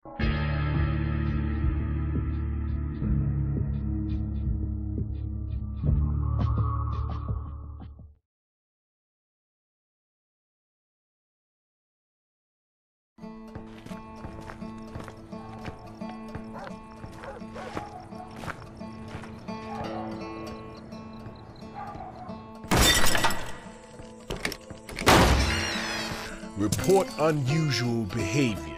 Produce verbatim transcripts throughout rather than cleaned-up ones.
Report unusual behavior.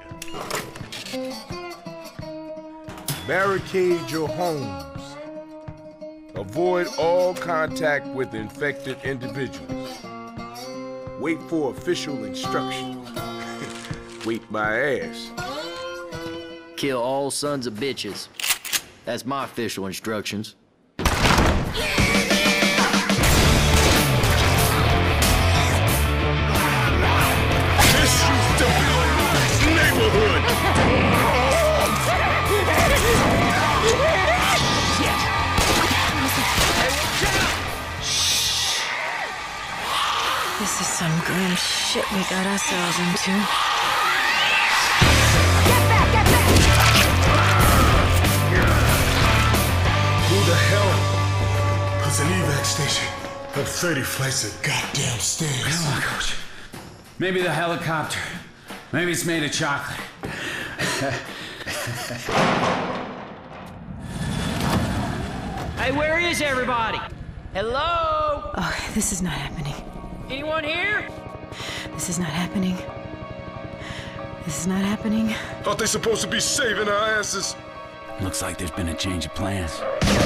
Barricade your homes. Avoid all contact with infected individuals. Wait for official instructions. Wait my ass. Kill all sons of bitches. That's my official instructions. Neighborhood! This is some grim shit we got ourselves into. Get back, get back! Who the hell puts an evac station up thirty flights of goddamn stairs? Come on, Coach. Maybe the helicopter. Maybe it's made of chocolate. Hey, where is everybody? Hello? Oh, this is not happening. Anyone here? This is not happening. This is not happening. Aren't they supposed to be saving our asses? Looks like there's been a change of plans.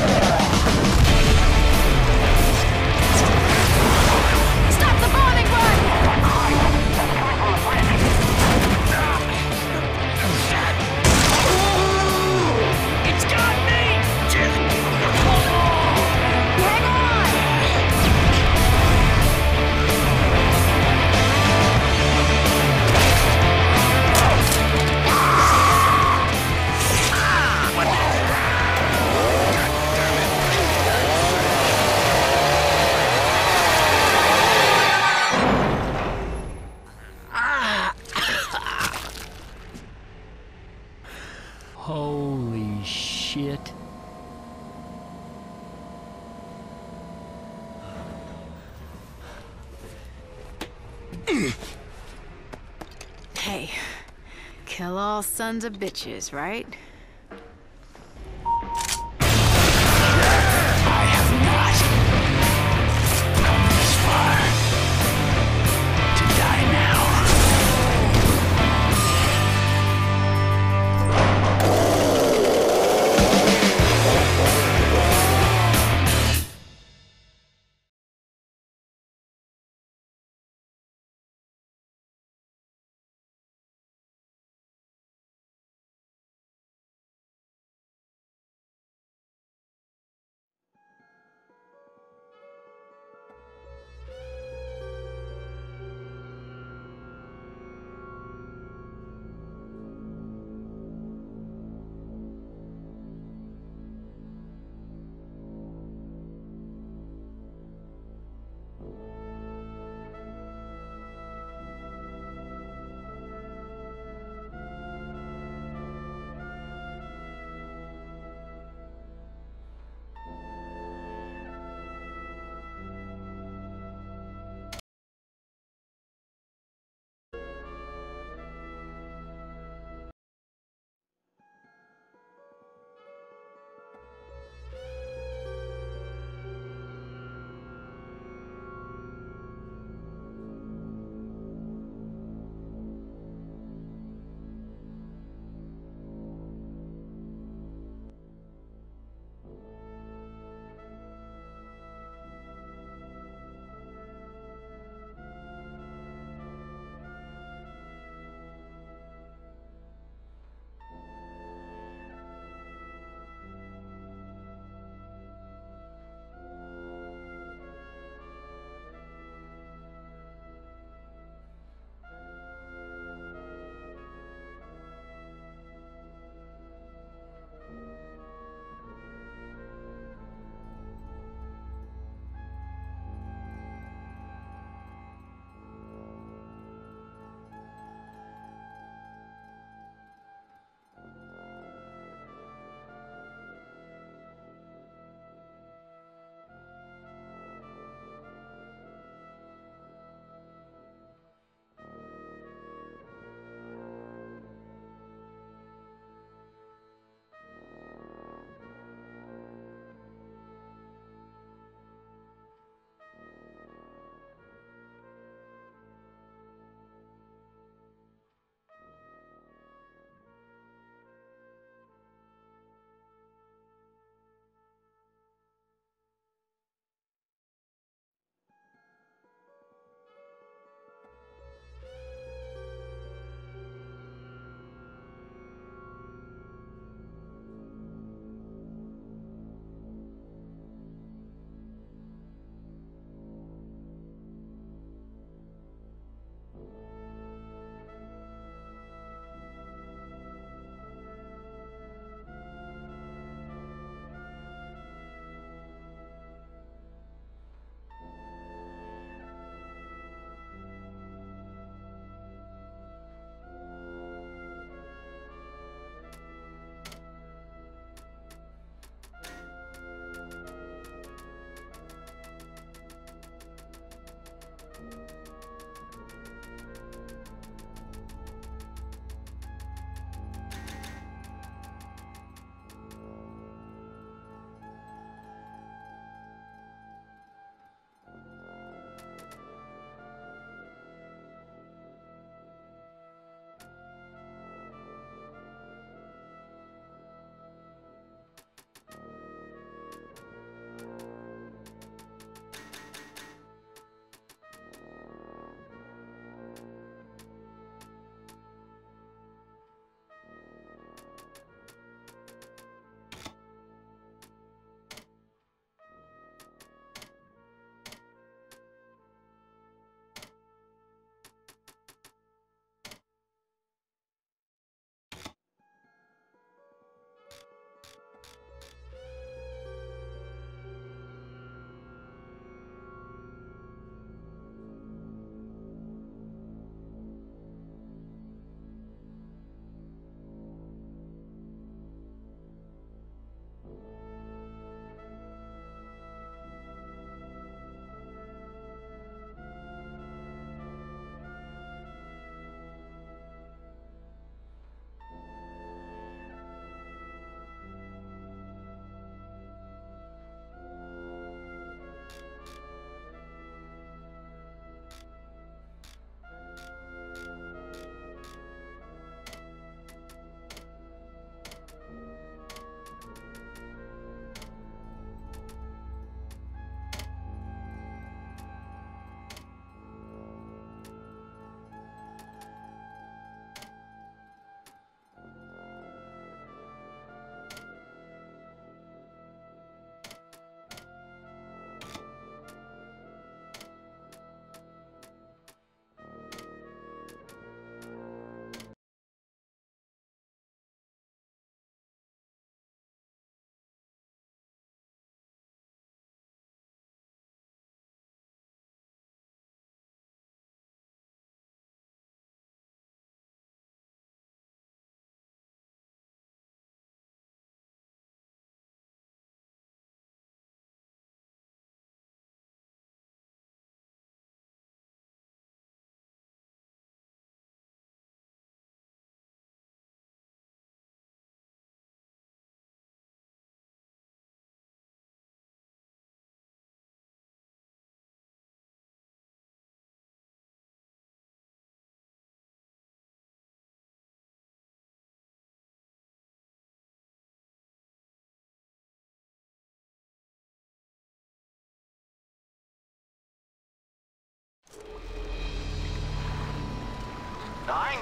Stop the bombing run! It's got me! Hang on! Holy shit. Hey, kill all sons of bitches, right?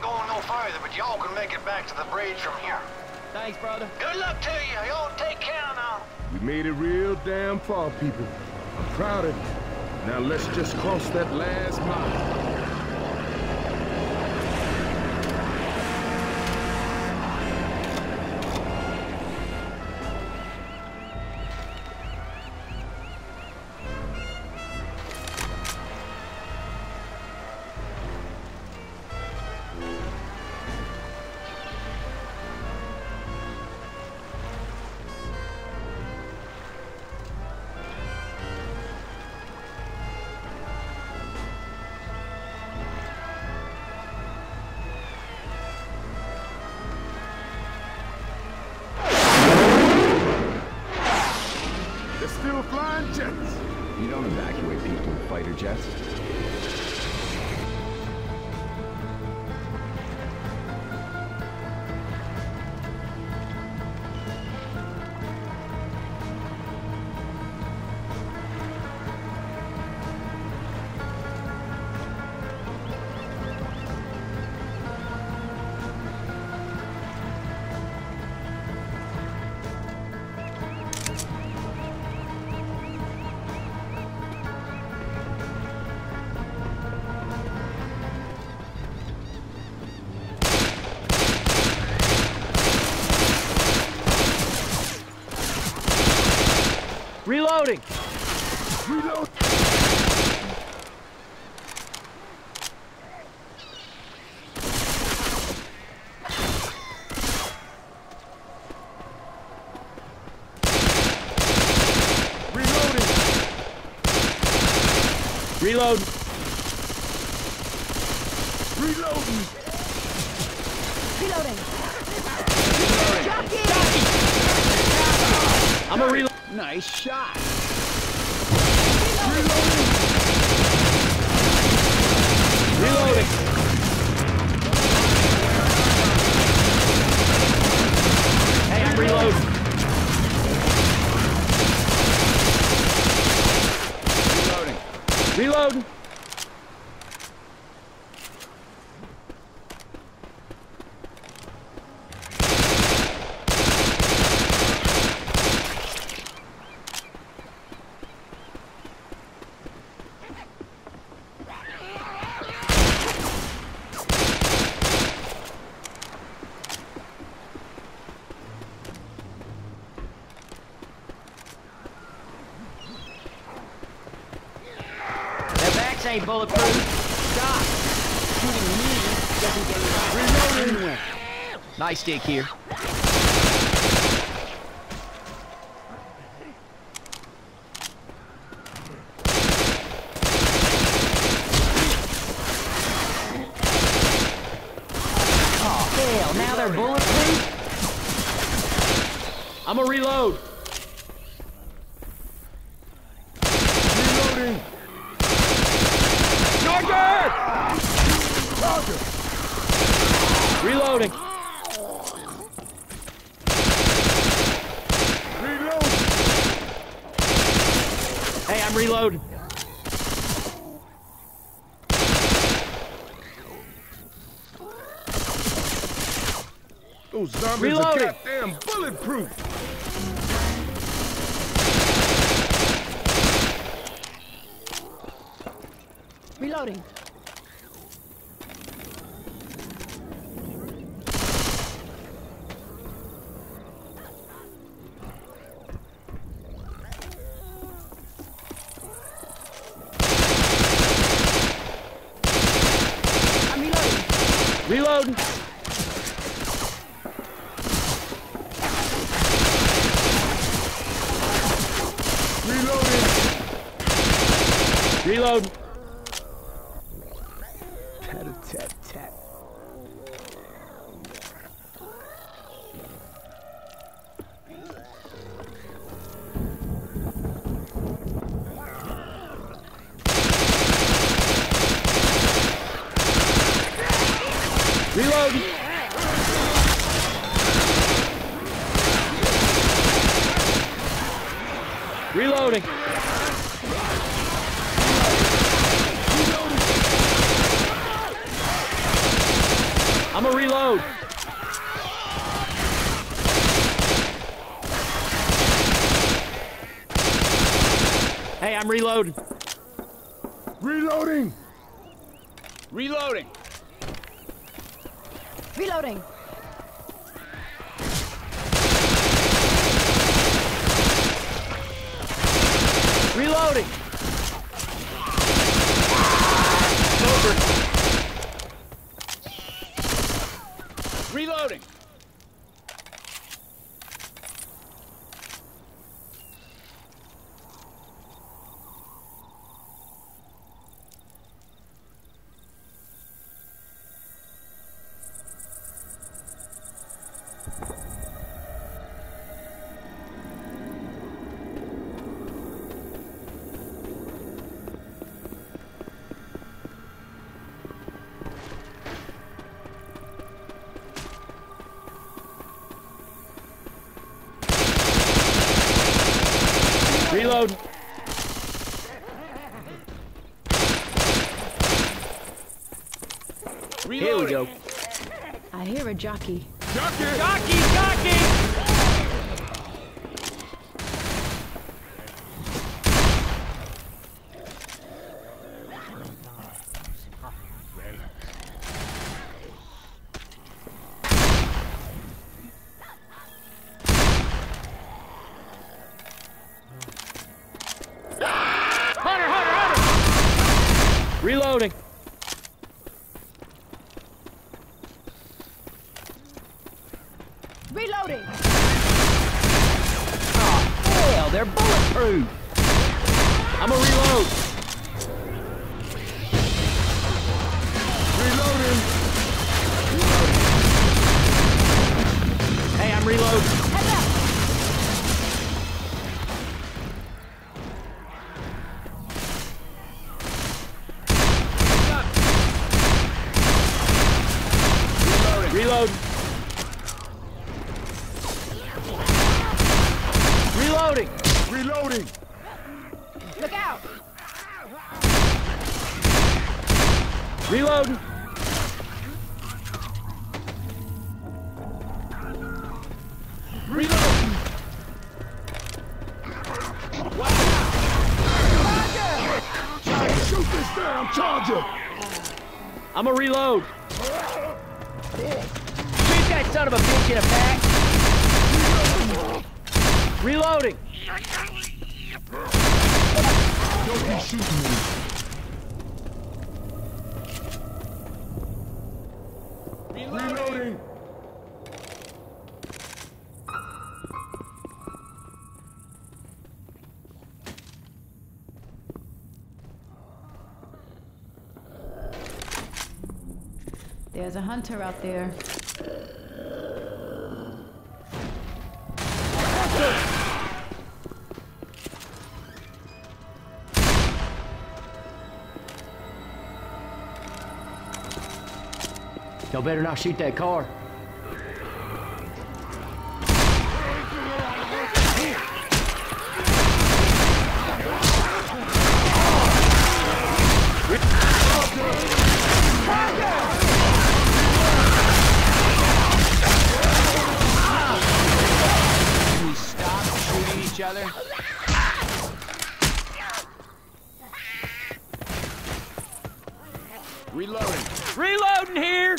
going no further, but y'all can make it back to the bridge from here. Thanks, brother. Good luck to you. Y'all take care now. We made it real damn far, people. I'm proud of you. Now let's just cross that last mile. Still flying jets. You don't evacuate people with fighter jets. Reloading! Reload! Reloading! Reload! Reloading! Reloading. Jockey! I'm a reload. Nice shot. Reloading! Reloading! Hey, I'm reloading. Reloading. Reloading! Ain't bulletproof. Stop! Shooting me doesn't get you anywhere. Nice stick here. Oh hell! Now they're bulletproof. I'm a reload. Reloading! Target! Reloading. Reload! Hey, I'm reloading. Those zombies Reloading. are goddamn bulletproof! Reloading. I'm reloading. Reloading. Reloading! Reloading. Tat-a-tat-tat. Reloading. Reloading. I'm a reload. Hey, I'm reloading. Reloading! Reloading. Reloading. Reloading. Over. Reloading. Reload. Here we go. I hear a jockey. Jockey! Jockey, jockey! Hunter, Hunter, Hunter! Reloading. Reloading. Hell, they're bulletproof. I'm a reload. Reloading! Hey, I'm reloading. Head up. Reload. Reloading. Reloading! Look out. Reloading. Reloading! Shoot this damn charger! I'm a reload. Shoot that son of a bitch in the back. Reloading. Don't be shooting me. Reloading! There's a hunter out there. Y'all better not shoot that car. Can we stop shooting each other? Reloading. Reloading here.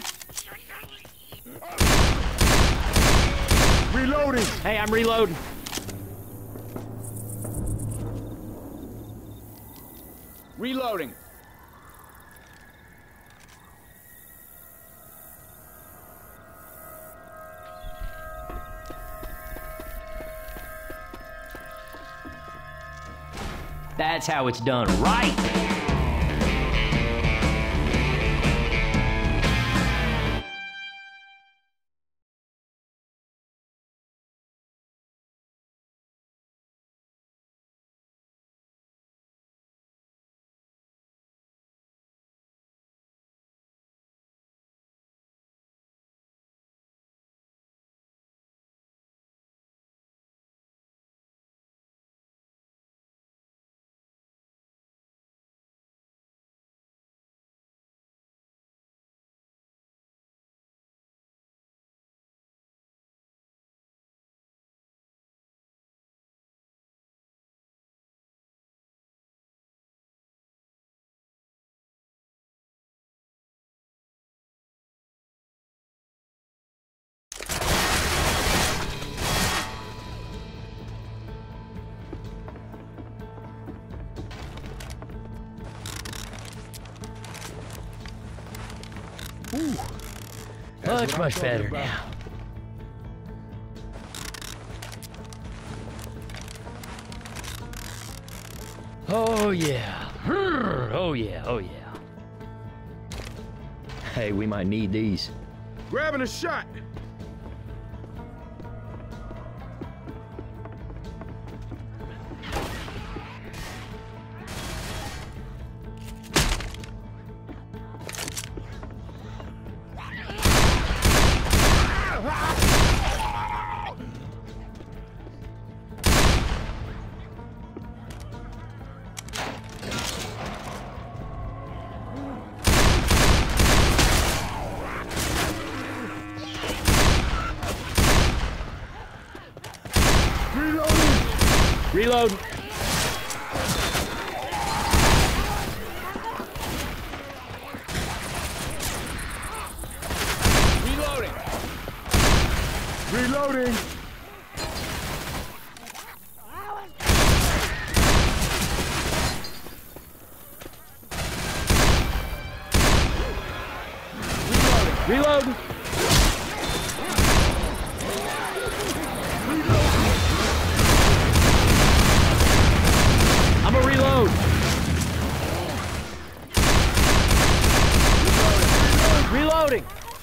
Reloading! Hey, I'm reloading. Reloading. That's how it's done, right? Much, much better about. now. Oh yeah. Oh yeah, oh yeah. Hey, we might need these. Grabbing a shot. Reload. Reloading. Reloading. Reload. I'm a reload. Reloading.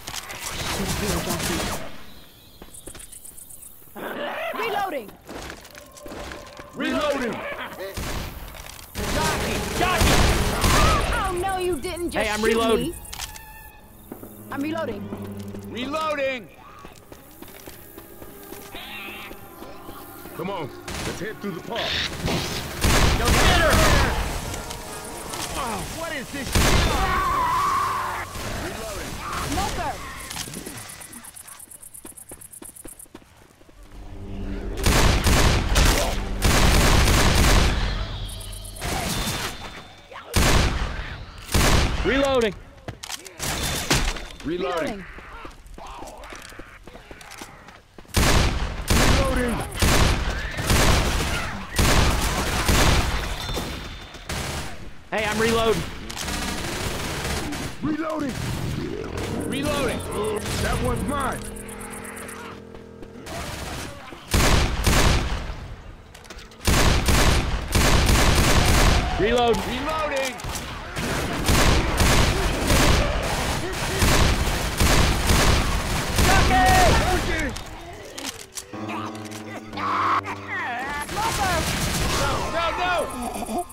Reloading! Reloading. Oh, no, you didn't just Hey, I'm shoot reloading. me. I'm reloading. Reloading. Come on, let's head through the park. Go get her. Oh, what is this? Smoker! Reloading. Reloading. Reloading. Hey, I'm reloading. Reloading. Reloading. That one's mine. Reload. Reloading. No, no!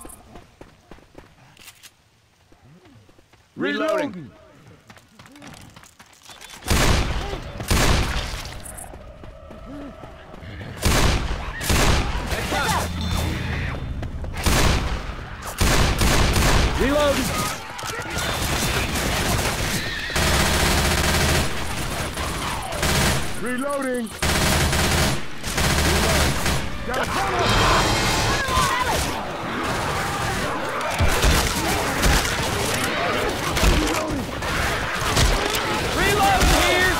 Reloading. Reload. Reloading. Got a tunnel. Reload here.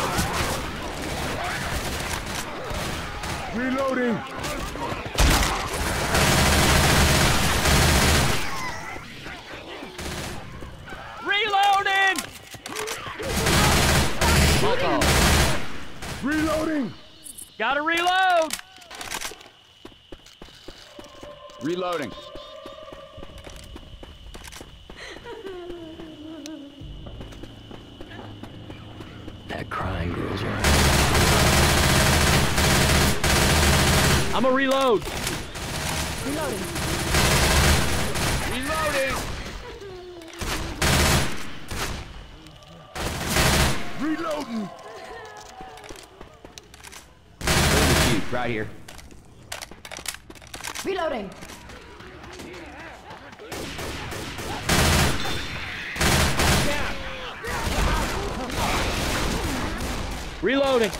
Reloading. Reloading. Reloading. Gotta reload. Reloading. That crying girl's right. I'm a reload. Reloading. Reloading. Reloading. Right here. Reloading. Reloading.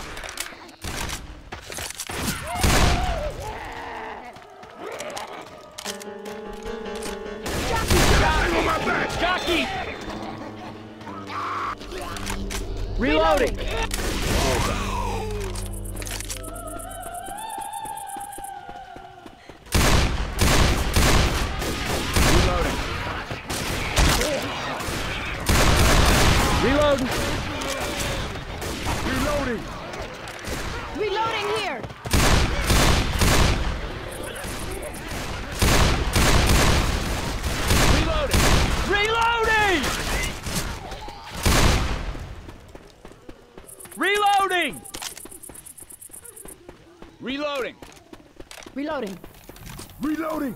On my back. Jockey. Reloading. Reloading. Reloading! Reloading here! Reloading! Reloading! Reloading! Reloading! Reloading. Reloading!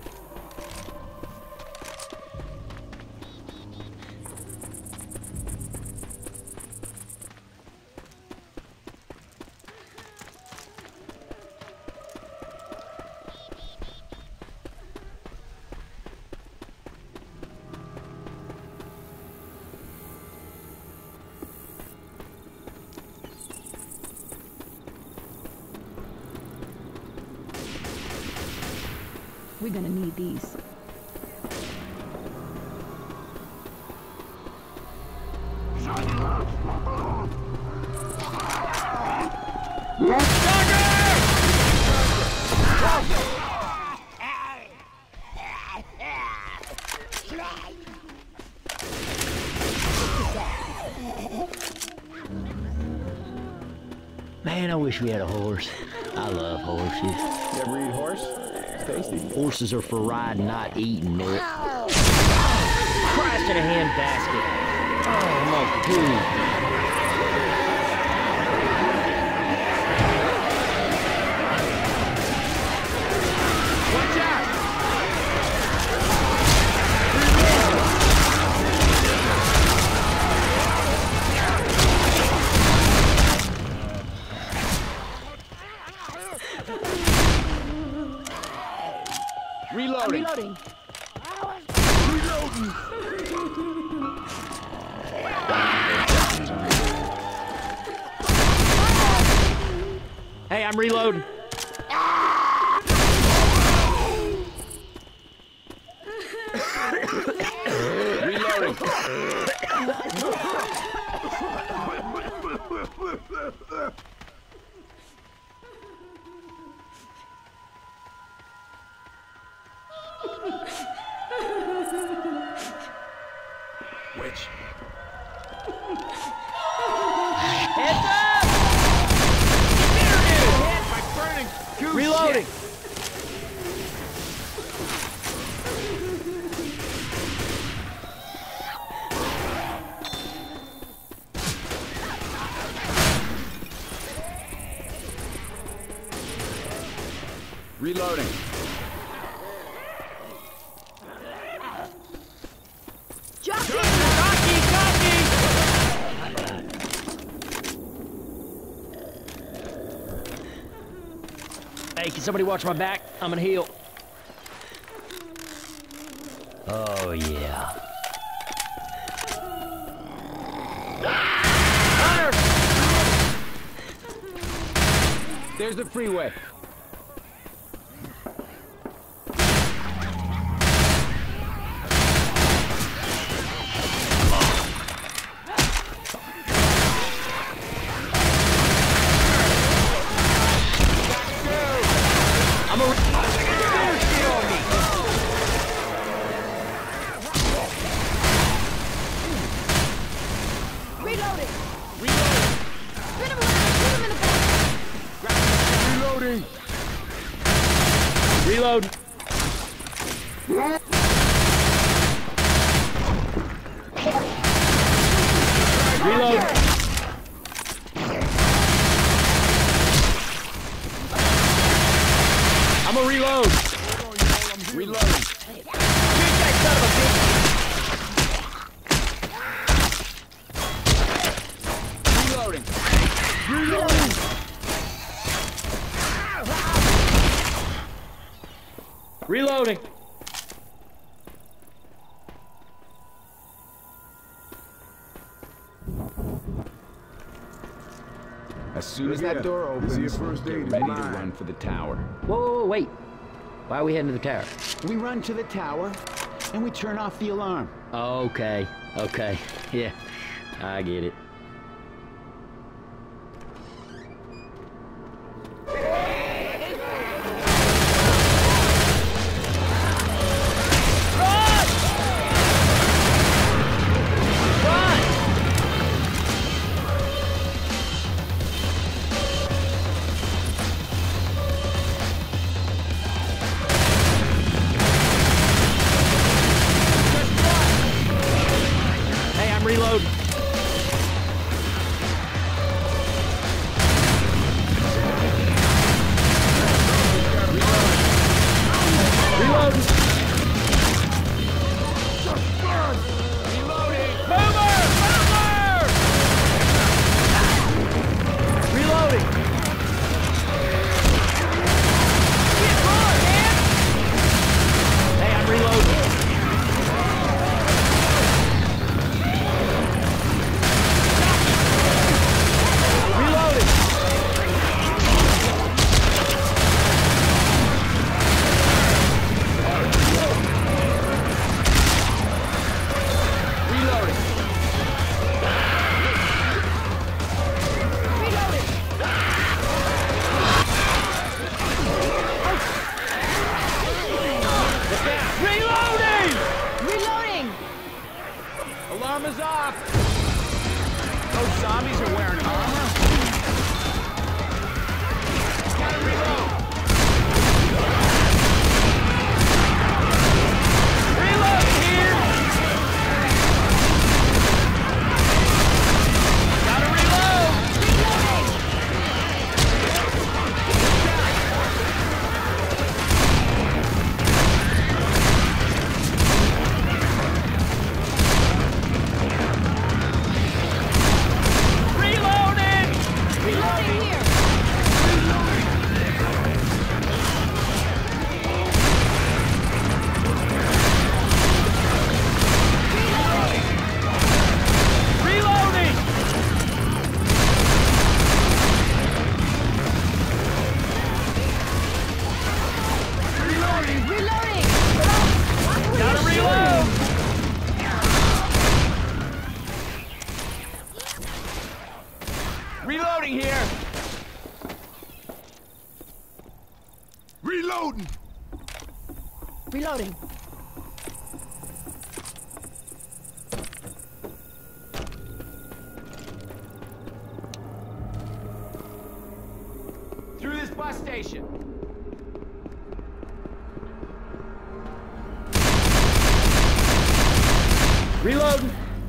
We're gonna need these. Man, I wish we had a horse. I love horses. You ever eat horse? It's tasty. Horses are for riding, not eating, Nick. Christ in a hand basket. Oh, I'm on food. Watch out! Reloading. Reloading. Hey, I'm reloading. Reloading. Which? Heads up! Hit by burning goose Reloading. shit. Reloading. Jockey! Jockey, jockey! Hey, can somebody watch my back? I'm gonna heal. Oh, yeah. Hunter! There's the freeway. I'm a... Reloading! Reloading. Spin him around! Shoot him in the back! Reloading! Reload. Reload. I'm gonna reload. Reloading. Shoot that son of a bitch. Reloading. Reloading! Reloading. As soon as Yeah, that door this is opens, your first get aid, ready to mine. run for the tower. Whoa, whoa, whoa, wait. Why are we heading to the tower? We run to the tower, and we turn off the alarm. Okay, okay. Yeah, I get it. Reloading here! Reloading! Reloading. Through this bus station. Reloading.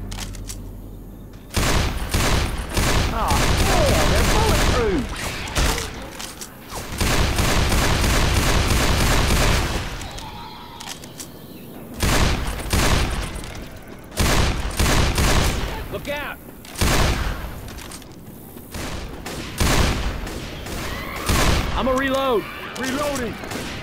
Oh, hell, they're bulletproof. Look out! I'm a reload. Reloading!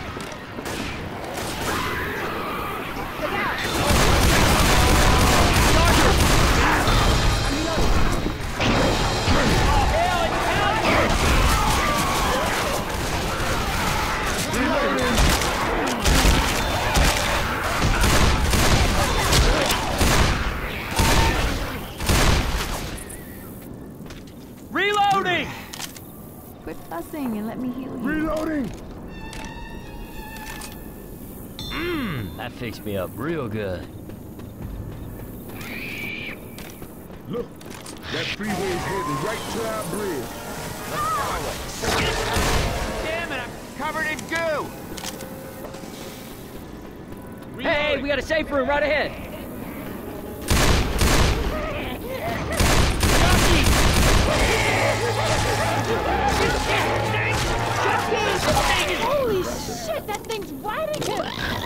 Reloading! Quit fussing and let me heal you. Reloading! Mmm, that fixed me up real good. Look, that freeway is heading right to our bridge. Damn it, I'm covered in goo! Hey, we got a safe room right ahead. Holy shit, that thing's right again!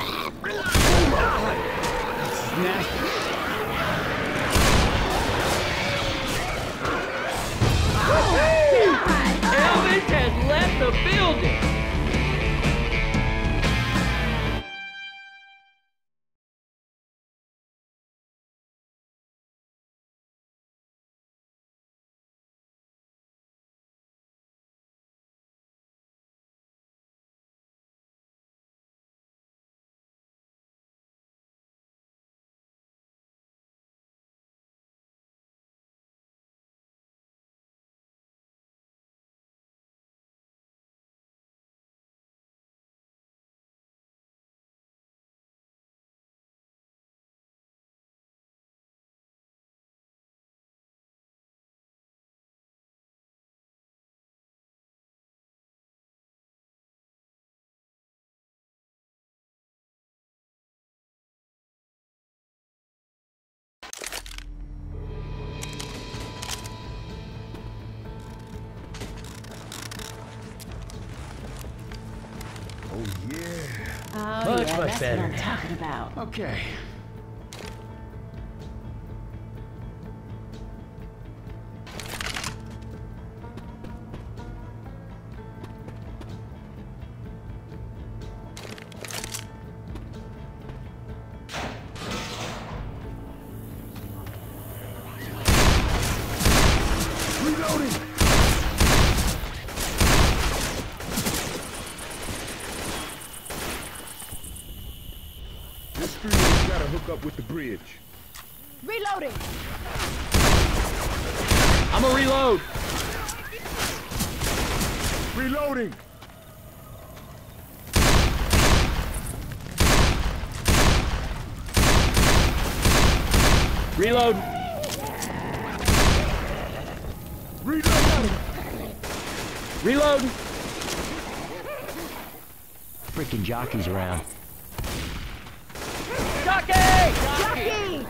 Elvis has left the building. Oh, yeah. Oh, Much, yeah, much that's better. what I'm talking about. Okay. Reloading! This freeway's gotta hook up with the bridge. Reloading! I'm a reload! Reloading! Reload! Reloading! Reload! Freaking jockeys around. Jockey! Jockey!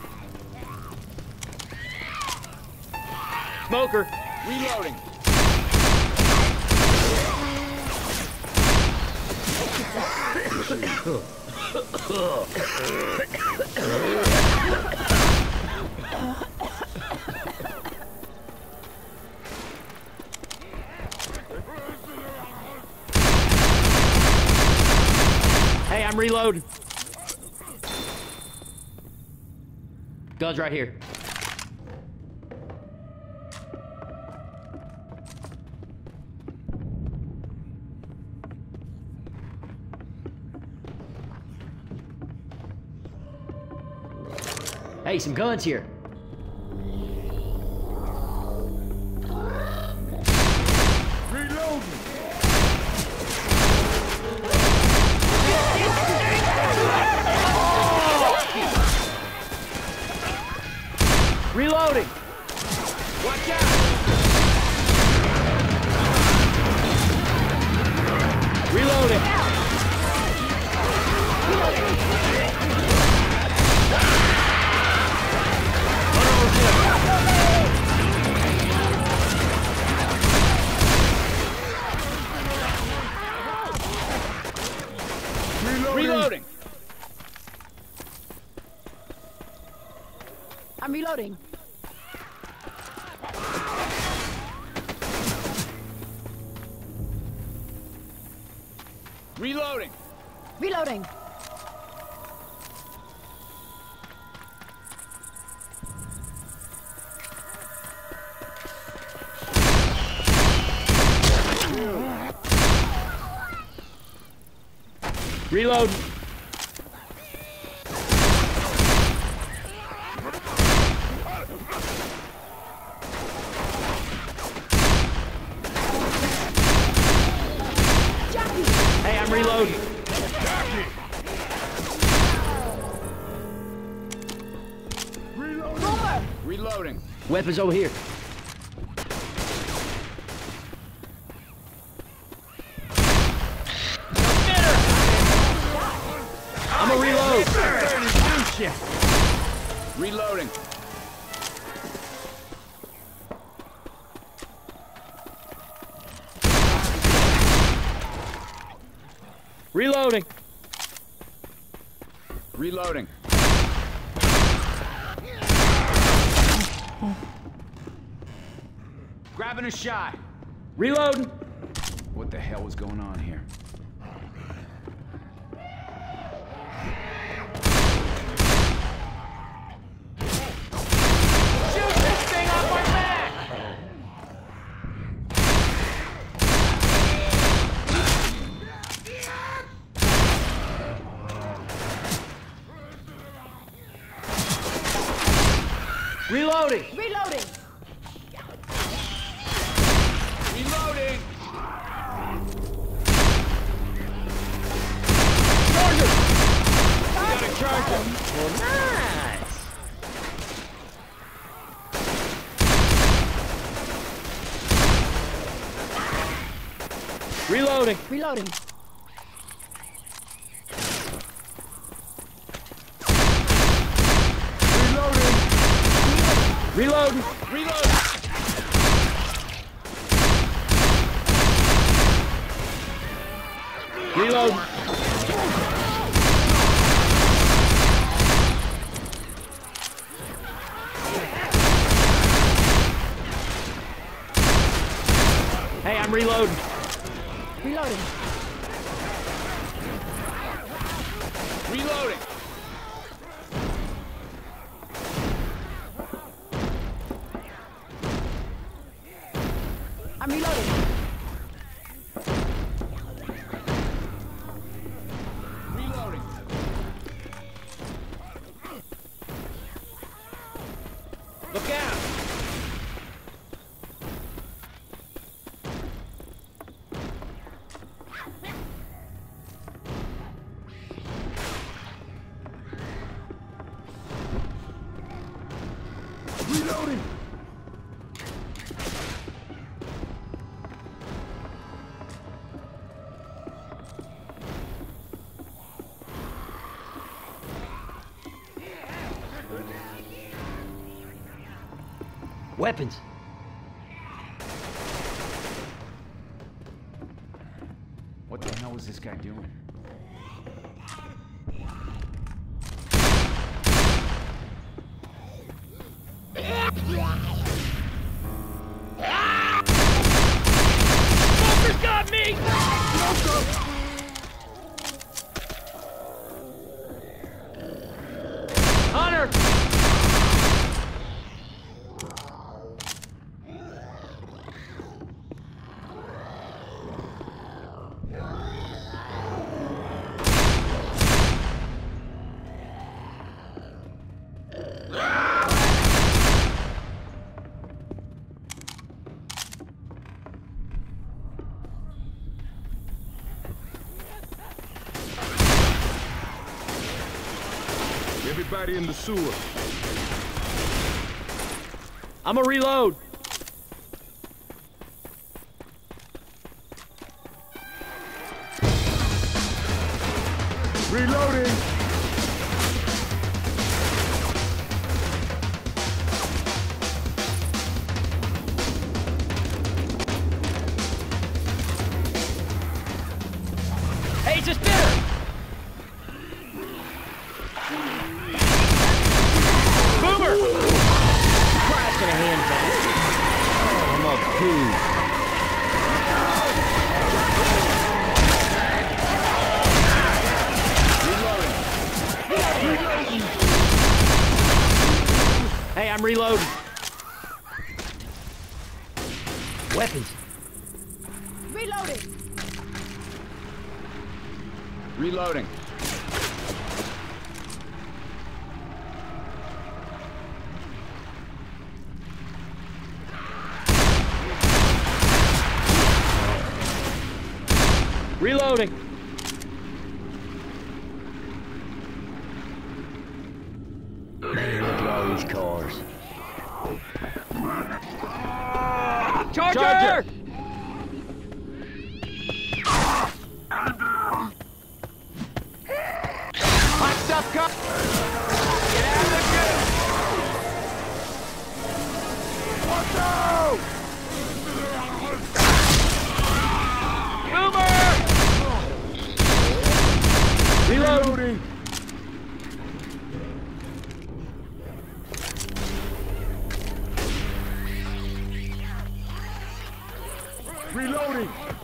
Smoker! Reloading. Hey, I'm reloading. Gun's right here. Hey, some guns here. Reloading. Reloading. Reloading. Reload. Hey, I'm reloading. Boomer. Reloading. Weapons over here. I'm a reload. Reloading. Reloading. Reloading. Grabbing a shot. Reloading. What the hell was going on here? Shoot this thing off my back! Reloading. Reloading. Reloading. Charger. We got a charger. Well, nice. Reloading. Reloading. Reloading. Reloading. Reload. Hey, I'm reloading. Reloading. Reloading. I'm reloading. Reloading. Look out. Reloading! Weapons. What the hell was this guy doing? Smoker's got me! Hunter! Everybody in the sewer. I'm a reload. Reloading! Hey, it's a spitter! Boomer! Okay, I'm reloading. Weapons. Reloading. Reloading. Reloading. Man, look at all these cars. Charger! Charger! Hot stuff, car! Get out of the good! Watch out! Boomer! Reloading! Reloading!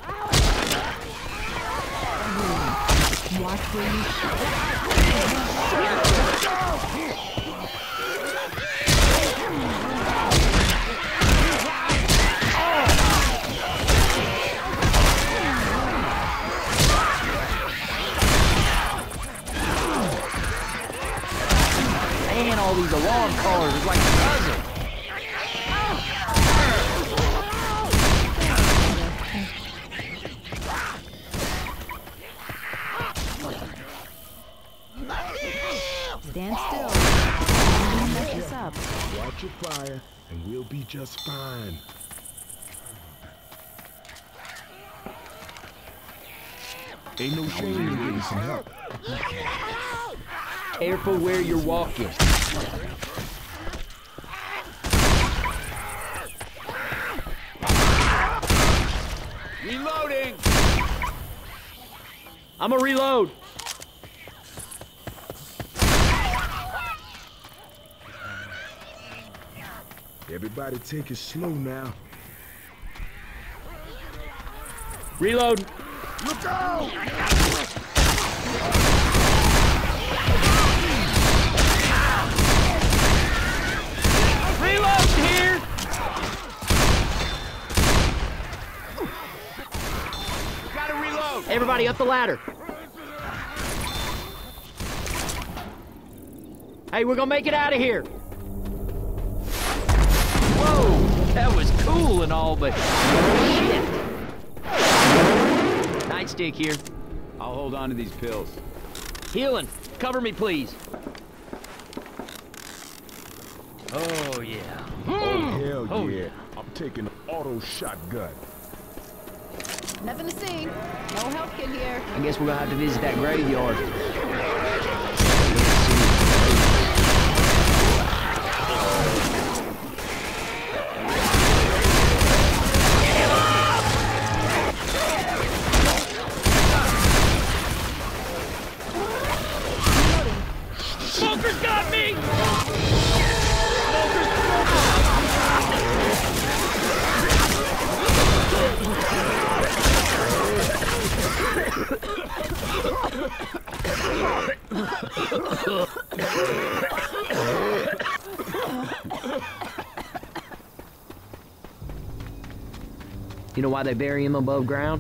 Watch where you Man, all these alarm callers is like a puzzle. stand still. Don't mess this up. Watch your fire, and we'll be just fine. Ain't no shame in getting some help. Careful where you're walking. Reloading! I'm a reload. Everybody take it slow now. Reload. Look out! Reload here. Gotta reload! Everybody up the ladder. Hey, we're gonna make it out of here. Whoa, that was cool and all, but shit. Nightstick here. I'll hold on to these pills. Healing. Cover me, please. Oh, yeah. Oh, hell Oh, yeah. I'm taking an auto shotgun. Nothing to see. No health kit here. I guess we're gonna have to visit that graveyard. Smoker's got me! You know why they bury him above ground?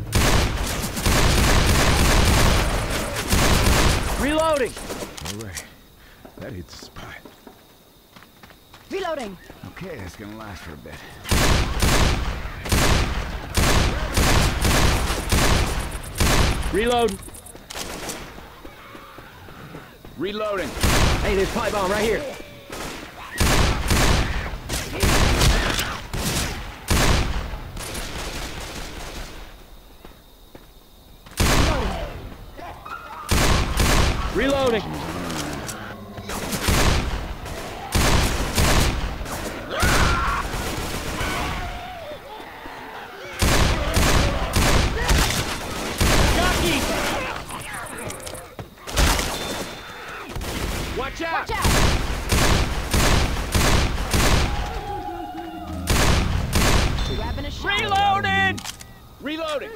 Reloading! All right. That hit the spot. Reloading. Okay, it's gonna last for a bit. Reload! Reloading! Hey, there's a pipe bomb right here. Reloading! Jockey! Watch out! Watch out. Grabbing a shot. Reloading! Reloading!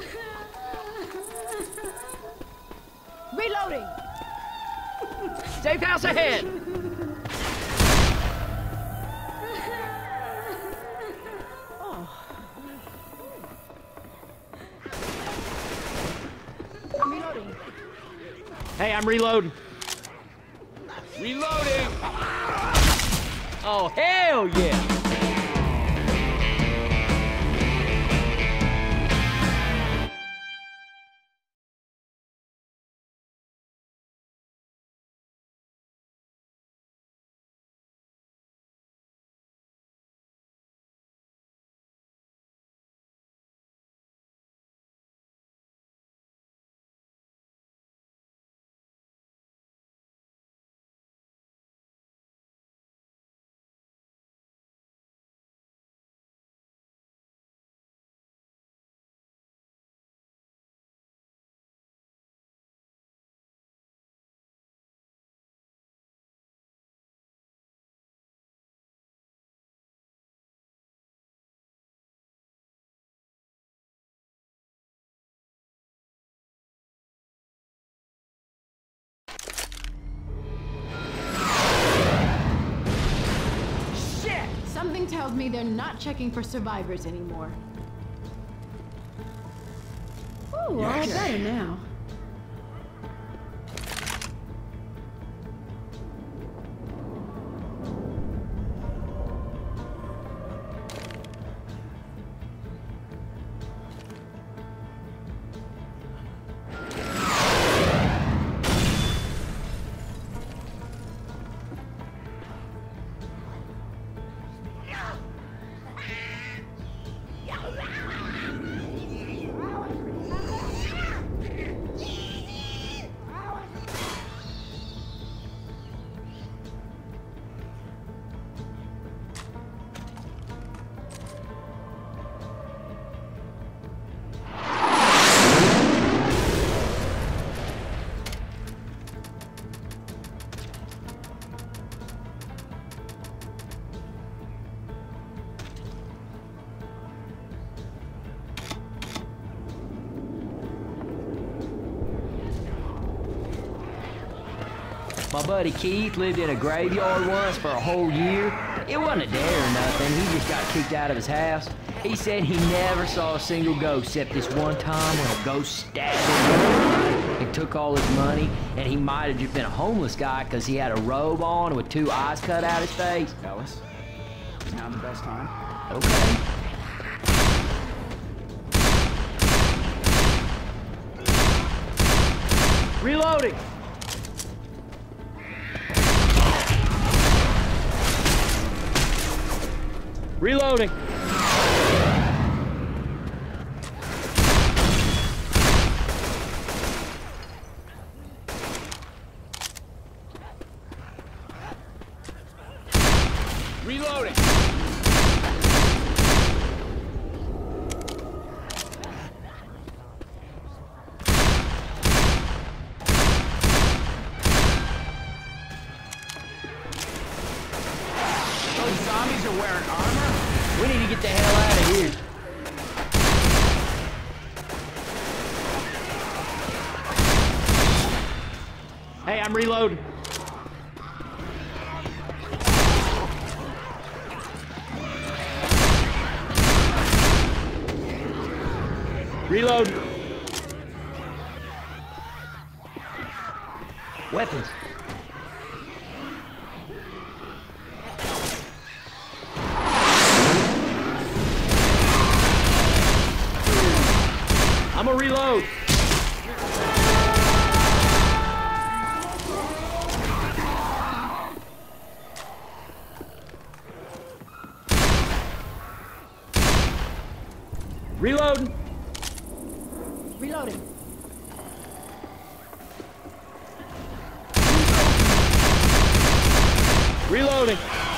Reloading. Safe house ahead! Hey, I'm reloading. Reloading! Oh, hell yeah! Something tells me they're not checking for survivors anymore. Ooh, all better now. My buddy Keith lived in a graveyard once for a whole year. It wasn't a dare or nothing, he just got kicked out of his house. He said he never saw a single ghost except this one time when a ghost stabbed him and took all his money, and he might have just been a homeless guy because he had a robe on with two eyes cut out his face. Ellis, is now the best time? Okay. Reloading! Reloading! Reloading! Those zombies are wearing armor? We need to get the hell out of here. Hey, I'm reloading. Reload. Weapons. I'm a reload. Reload. Reloading. Reloading.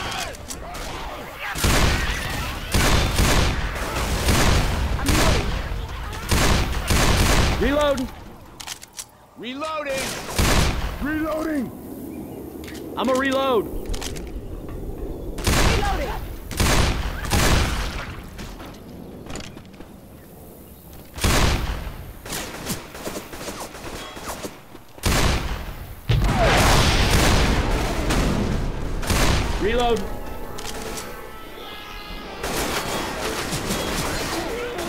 Reloading. Reloading! Reloading! I'm a reload. Reloading. Reload.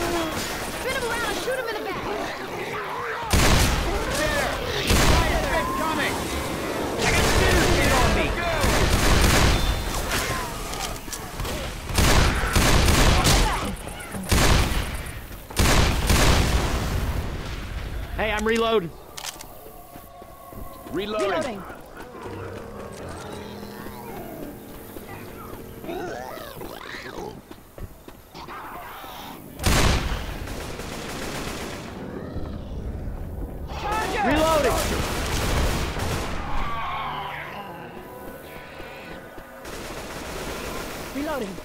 Spin him around and shoot him in the back. Hey, I'm reloading. Reloading. Reloading. Reloading. Reloading.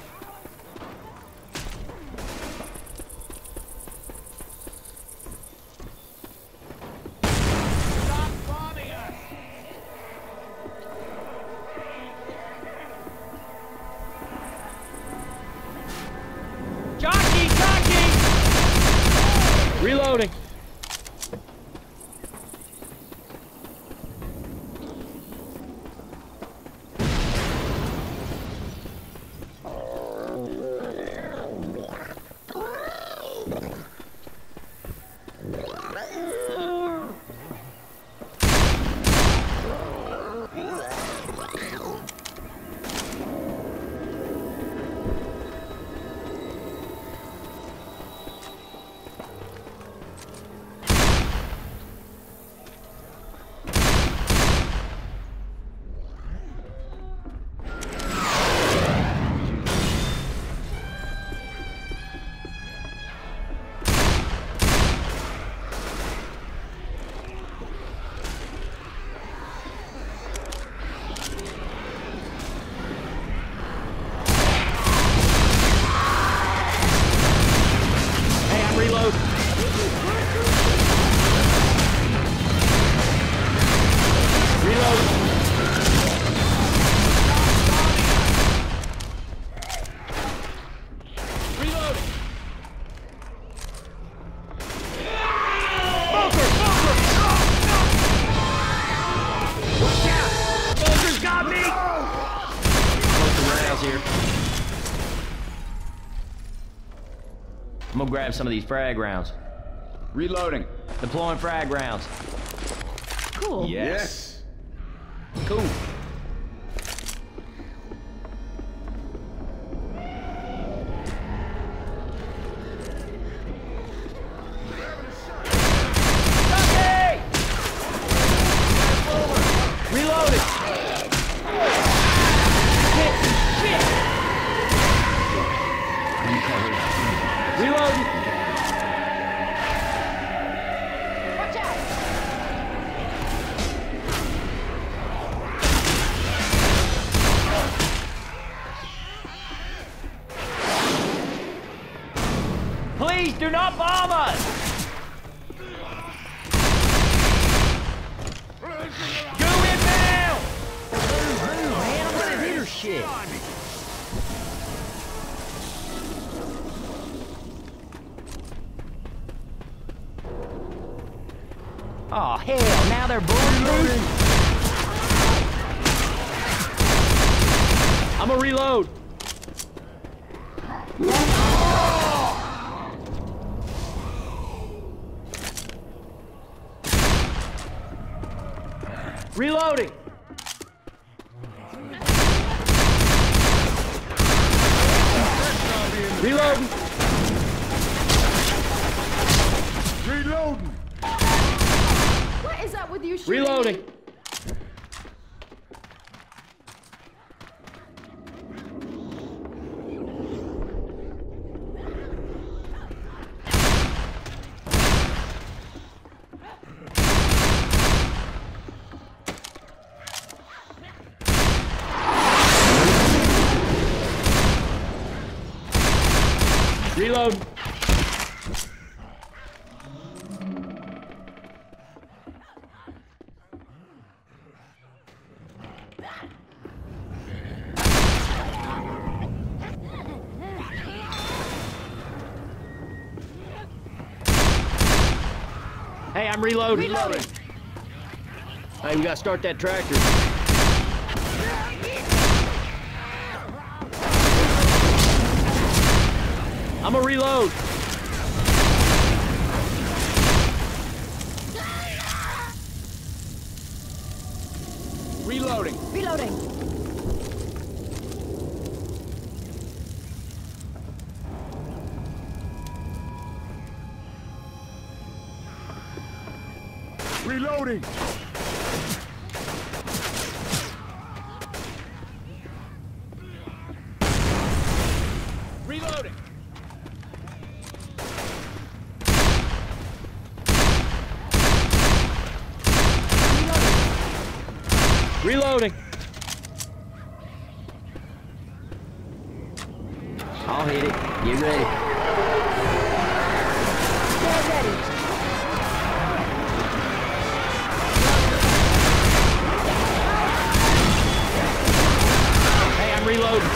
Stop bombing us! Jockey, jockey. Reloading. Reload. Reload. Reloading. Bunker! Bunker! Watch out! Bunker's got me! Close the rails here. I'm gonna grab some of these frag rounds. Reloading. Deploying frag rounds. Cool. Yes. Cool. Jockey! Reloading! Shit! Shit! Reloading! Watch out. Please do not bomb us! Do it now! Man, I'm gonna hear shit. Oh, hell, now they're bulletproof? I'm gonna reload. Reloading. Reloading. Reloading. What is up with you shooting Reloading. me? Reload. Hey, I'm reloading. Reloading. Hey, we gotta start that tractor. I'm gonna reload. Reloading. Reloading. Reloading! Reloading! Reloading! I'll hit it. Get ready. Get ready. Hey, I'm reloading.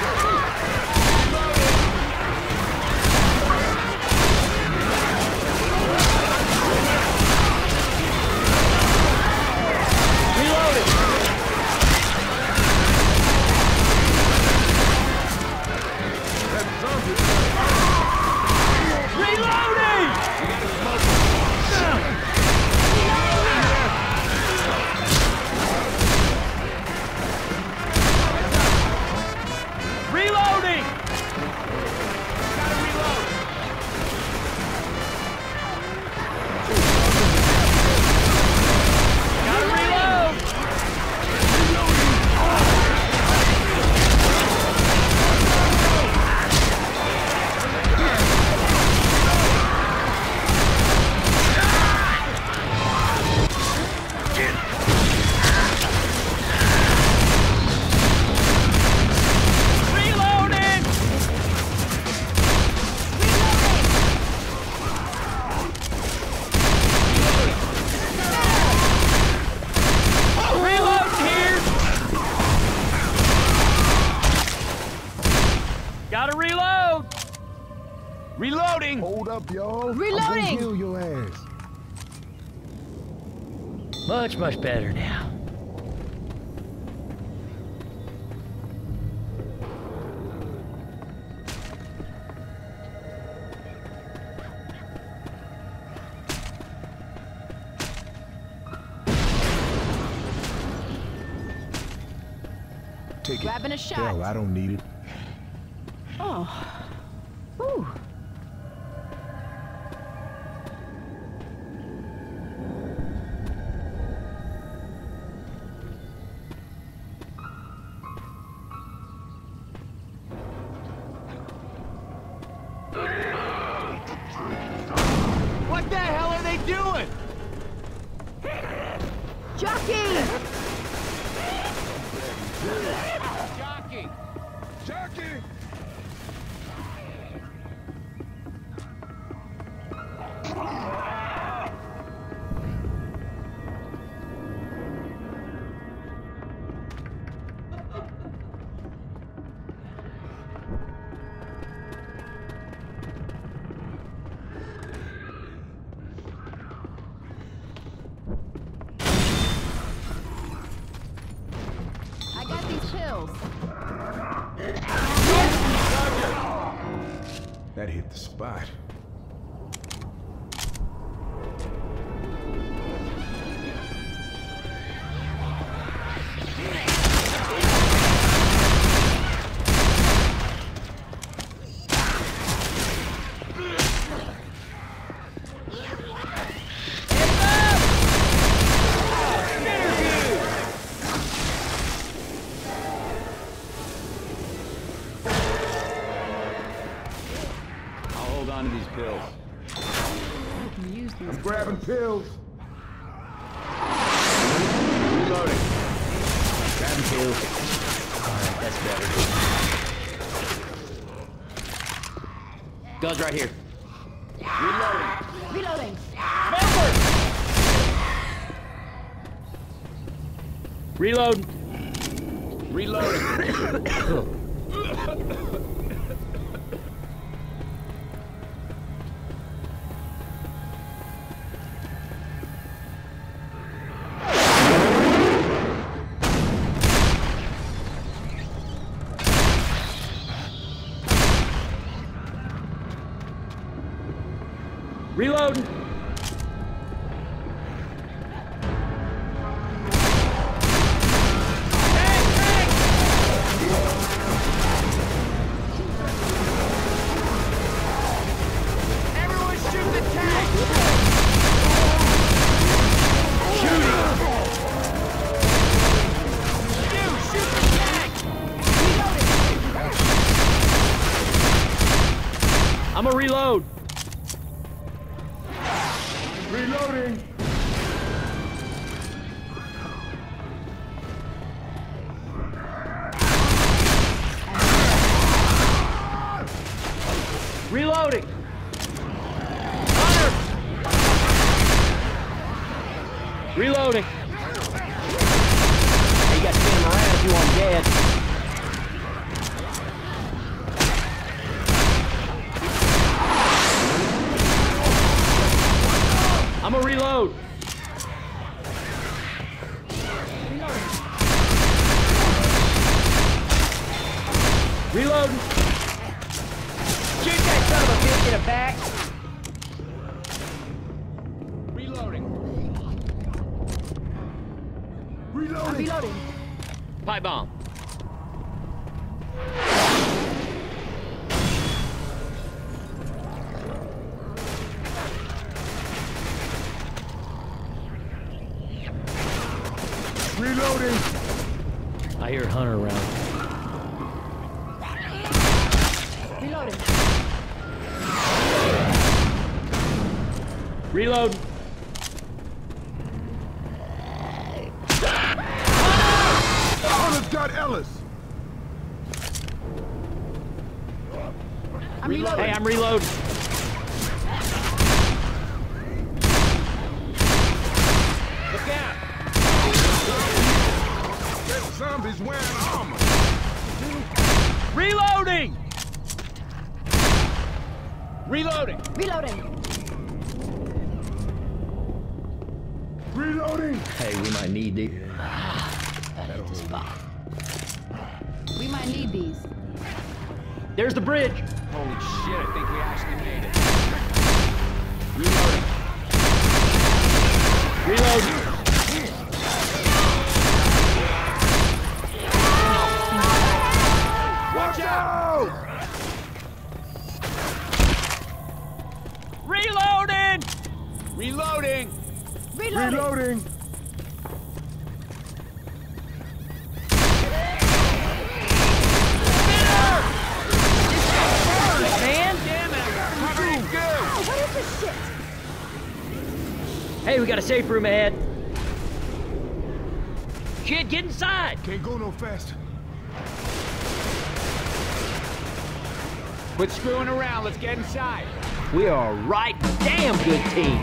Gotta reload! Reloading! Hold up, y'all. Reloading! I'm gonna heal your ass. Much, much better now. Take it. Grabbing a shot. Hell, I don't need it. Oh. Whew. What the hell are they doing? Jockey! Jockey! Jockey! I got these pills. That hit the spot. Hold on to these pills. I'm grabbing pills. Reloading. Grabbing pills. Alright, that's better. Guns right here. Reloading. Reloading. Reload! Reloading. Reload! Everyone shoot the tank! Reloading! Reloading! Hunter! Reloading! Hey, you got to spin him around if you want him dead. I'm gonna reload. Reloading. Shoot that son of a bitch in the back. Reloading. Reloading! I'm reloading. Pipe bomb. Reloading! I hear Hunter around. Reloading. Reload. Hunter's got Ellis! I'm reloading. Hey, I'm reloading. Look out. That zombie's wearing armor! Reloading. Reloading. Reloading. Reloading! Hey, we might need these. We might need these. There's the bridge. Holy shit, I think we actually made it. Reloading. Reloading. Watch out! Reloading. Reloading! Reloading. Reloading! Man, damn it. What is this shit? Hey, we got a safe room ahead. Kid, get inside. Can't go no faster. Quit screwing around, let's get inside. We are a right damn good team.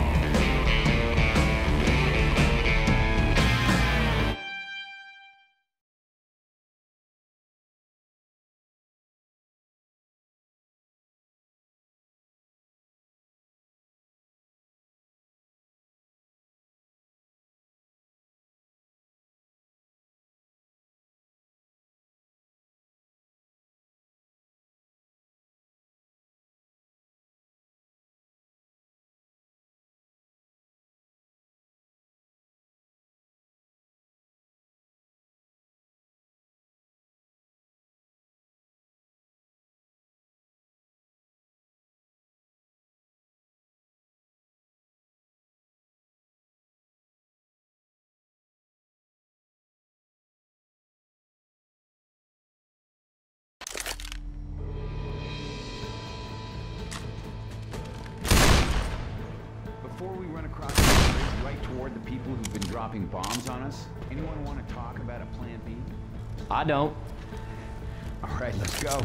Before we run across the bridge right toward the people who've been dropping bombs on us, anyone want to talk about a plan B? I don't. All right, let's go.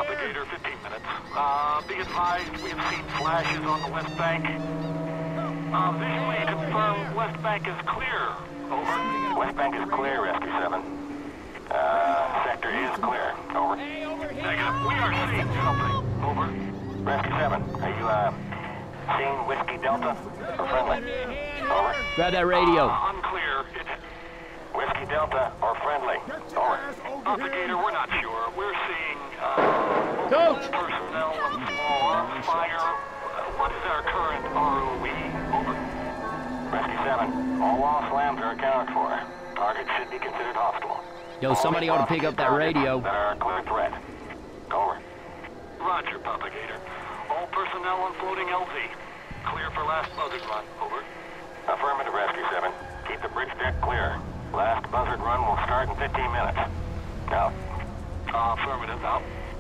Propagator, fifteen minutes. Uh, be advised, we have seen flashes on the West Bank. Uh, visually confirm West Bank is clear. Over. West Bank is clear, Rescue seven. Uh, sector is clear. Over. Negative. We are seeing something. Over. Rescue seven, are you, uh, seeing Whiskey Delta or friendly? Over. Grab that radio. Uh, unclear. It... Whiskey Delta or friendly? Over. Propagator, we're not sure. We're seeing, uh... Coach! personnel with small arms fire. Uh, what is our current R O E? Over. Rescue seven, all wall slams are accounted for. Targets should be considered hostile. Yo, somebody ought to pick up that radio. That are a clear threat. Over. Roger, Propagator. All personnel on floating L Z. Clear for last buzzard run. Over. Affirmative, Rescue seven. Keep the bridge deck clear. Last buzzard run will start in fifteen minutes. Out. Uh, affirmative, out.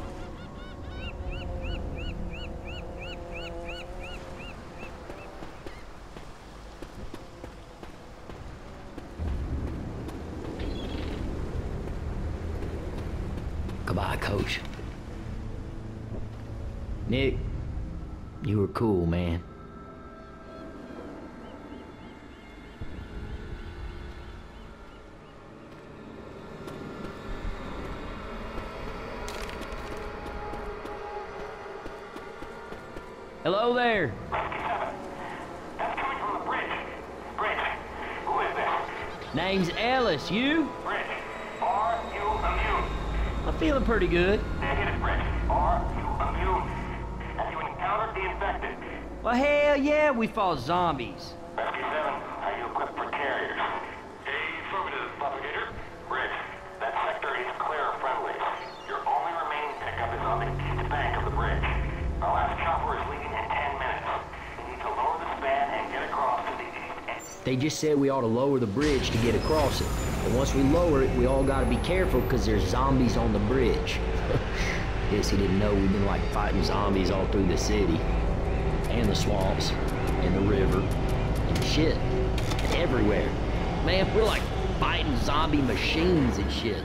Goodbye, Coach. Nick, you were cool, man. Hello there. That's coming from the bridge. Bridge. Who is this? Name's Ellis. You? Bridge. Are you immune? I'm feeling pretty good. Negative, Bridge. Are you immune? Have you encountered the infected? Well, hell yeah, we fought zombies. Rescue seven, are you equipped for carriers? Affirmative, Propagator. Bridge. That sector is clear of friendlies. Your only remaining pickup is on the east bank of the bridge. Our last chopper is leaving in ten minutes. We need to lower the span and get across to the east end. They just said we ought to lower the bridge to get across it. And once we lower it, we all gotta be careful because there's zombies on the bridge. Guess he didn't know we've been like fighting zombies all through the city. And the swamps. And the river. And shit. And everywhere. Man, we're like fighting zombie machines and shit.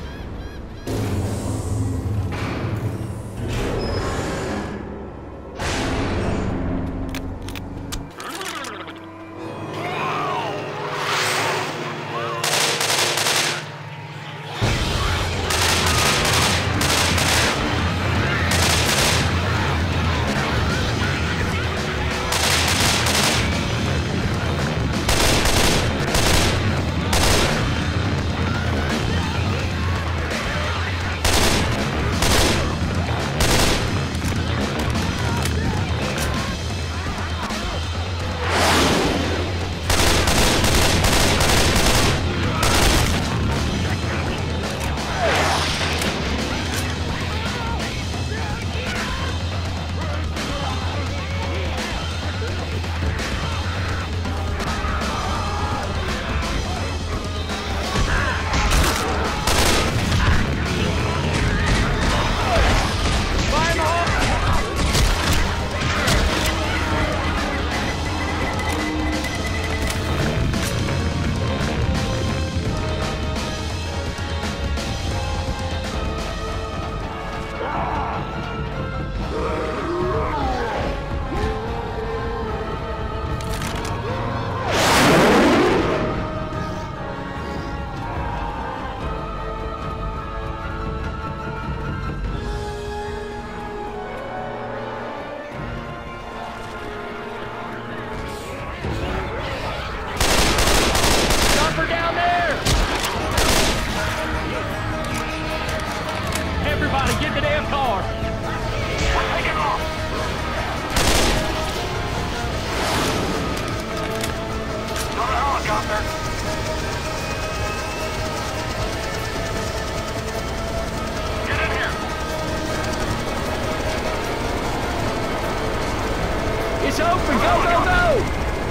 It's open! Go, go, go!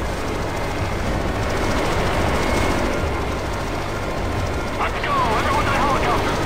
Let's go! Everyone to the helicopter!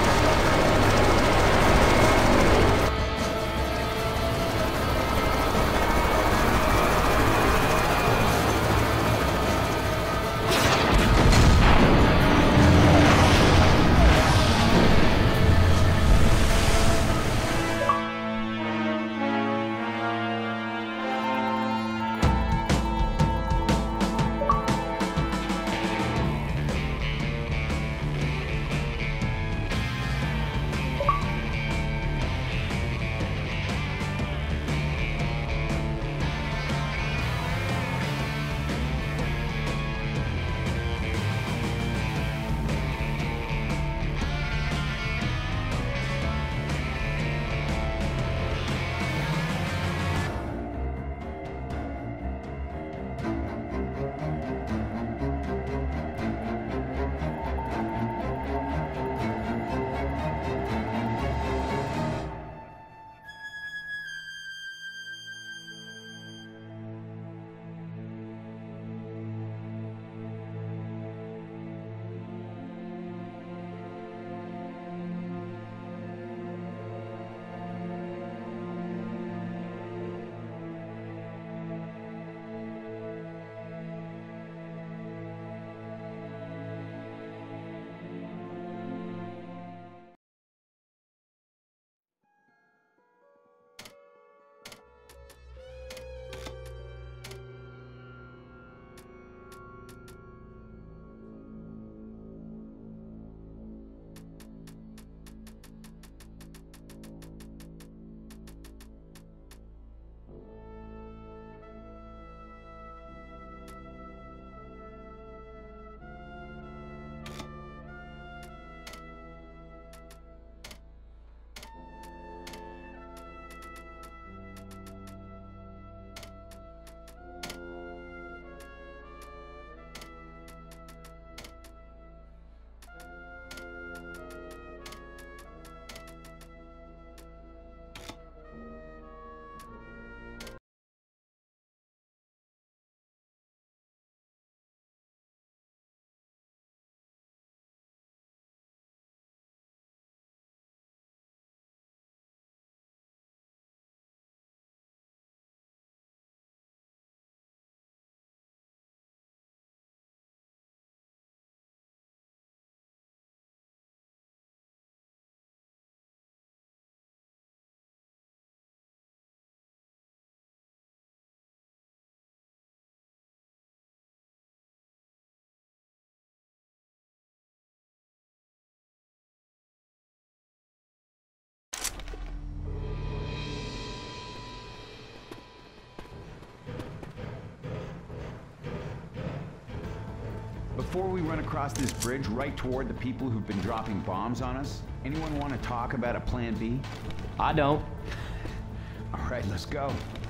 before we run across this bridge right toward the people who've been dropping bombs on us, anyone want to talk about a plan B? I don't. All right, let's go.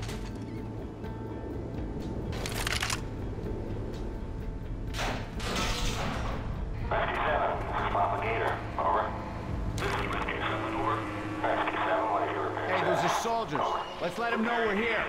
Hey, those are soldiers. Let's let them know we're here.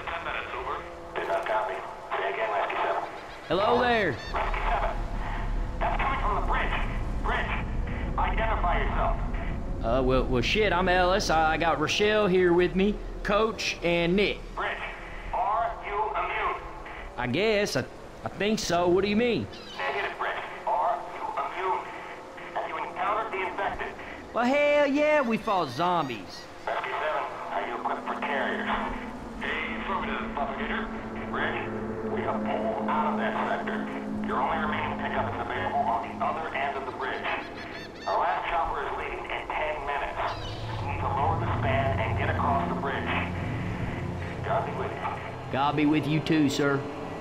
Hello there. That's coming from the bridge. Bridge. Identify yourself. Uh, well, well, shit, I'm Ellis. I, I got Rochelle here with me, Coach, and Nick. Bridge. Are you immune? I guess. I, I think so. What do you mean? Negative, Bridge. Are you immune? Have you encountered the infected? Well, hell yeah, we fought zombies. fifty-seven, are you equipped for carriers? Affirmative, Propagator. Bridge, we have pulled out of that sector. Your only remaining pickup is available on the other end of the bridge. Our last chopper is leaving in ten minutes. We need to lower the span and get across the bridge. God be with you. God be with you too, sir.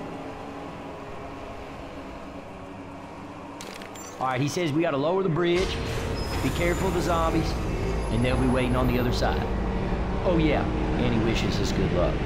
All right, he says we gotta lower the bridge, be careful of the zombies, and they'll be waiting on the other side. Oh yeah, and he wishes us good luck.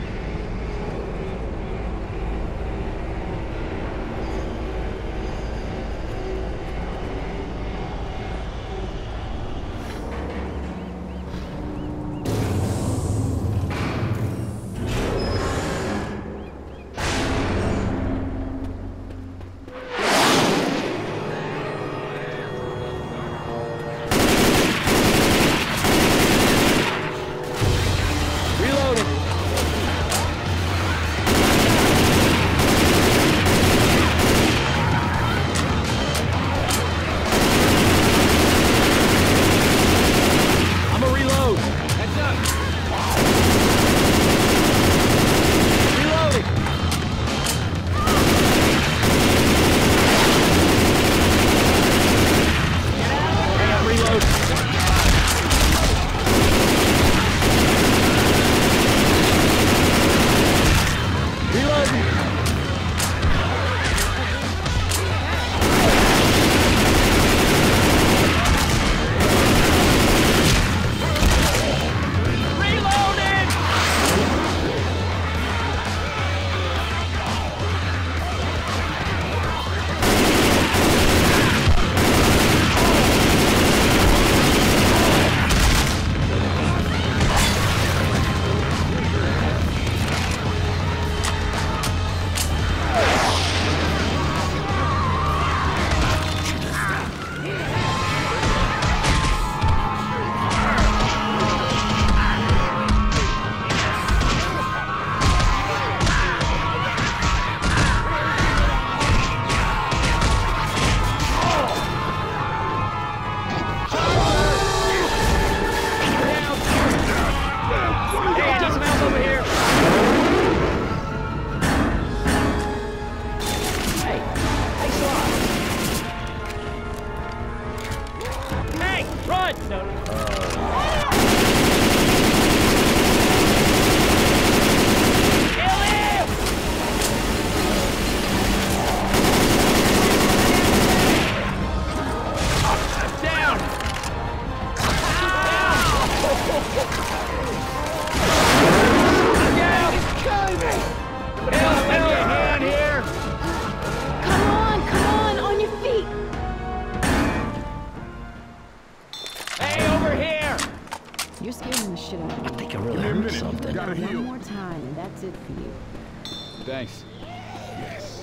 You're scaring the shit out of me. I think I really heard something. Gotta heal. One more time, and that's it for you. Thanks. Yes.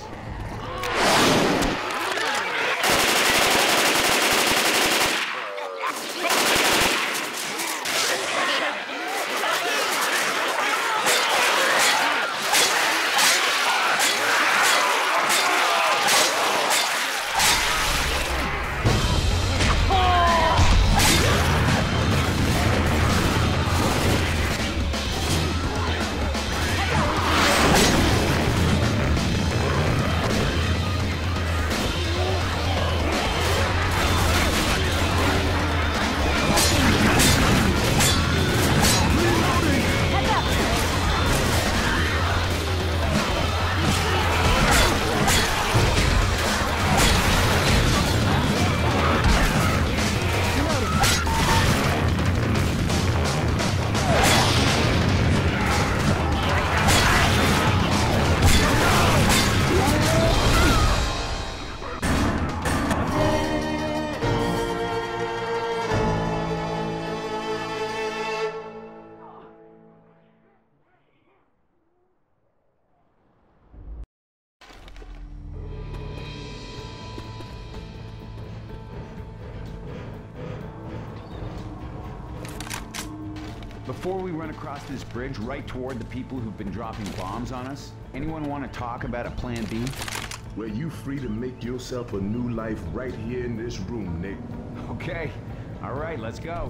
Before we run across this bridge right toward the people who've been dropping bombs on us, anyone want to talk about a plan B? Well, you free to make yourself a new life right here in this room, Nick. Okay. All right, let's go.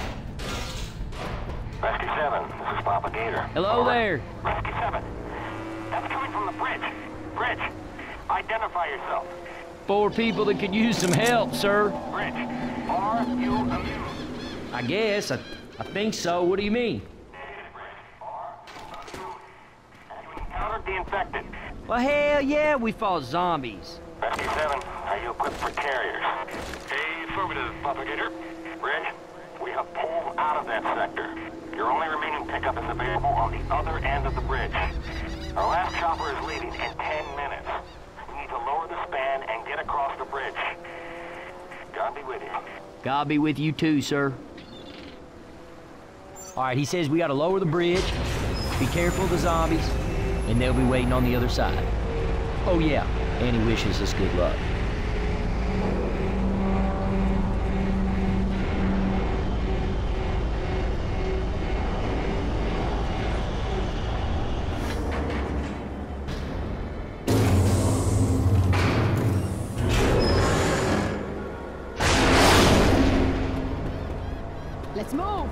Rescue seven, this is Papa Gator. Hello Over. there. Rescue seven. That's coming from the bridge. Bridge. Identify yourself. Four people that could use some help, sir. Bridge. Are you immune? I guess. I, I think so. What do you mean? Have you encountered the infected? Well, hell yeah, we fought zombies. Rescue seven, are you equipped for carriers? Affirmative, Papa Gator. Bridge, we have pulled out of that sector. Your only remaining pickup is available on the other end of the bridge. Our last chopper is leaving in ten minutes. We need to lower the span and get across the bridge. God be with you. God be with you too, sir. All right, he says we gotta lower the bridge, be careful of the zombies, and they'll be waiting on the other side. Oh yeah, and he wishes us good luck. Let's move!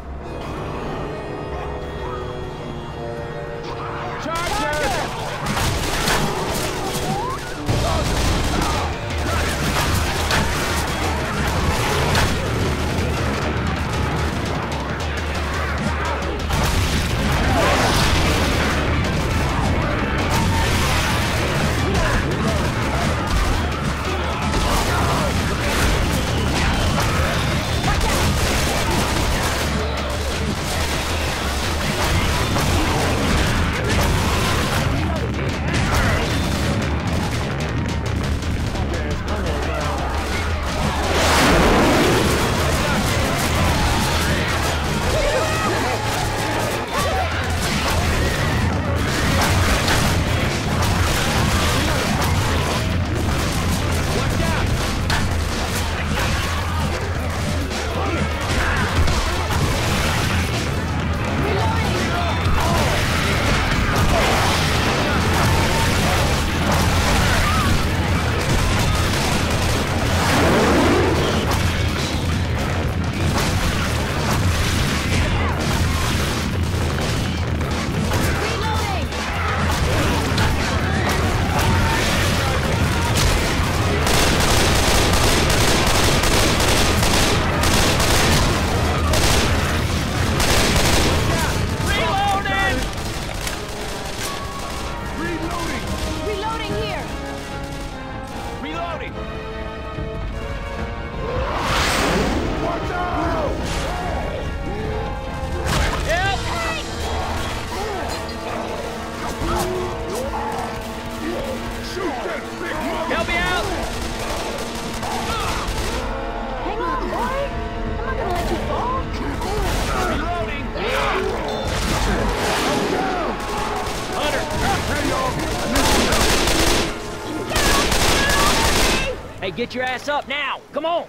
Hey, get your ass up now! Come on!